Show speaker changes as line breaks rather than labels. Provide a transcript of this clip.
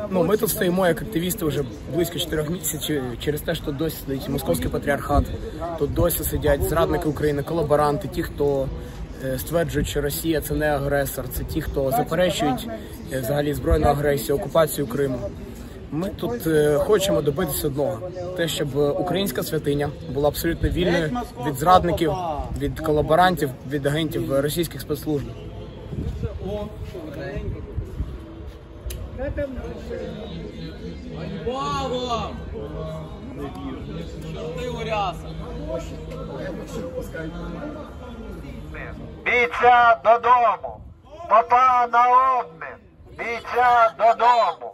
Ну, ми тут стоїмо як активісти вже близько 4 місяців через те, що тут досі сидить московський патріархат, тут досі сидять зрадники України, колаборанти, ті, хто стверджують, що Росія – це не агресор, це ті, хто заперечують взагалі збройну агресію, окупацію Криму. Ми тут хочемо добитися одного – те, щоб українська святиня була абсолютно вільною від зрадників, від колаборантів, від агентів російських спецслужб.
Павло!
Бійця додому! Попа на обмін! Бійця додому!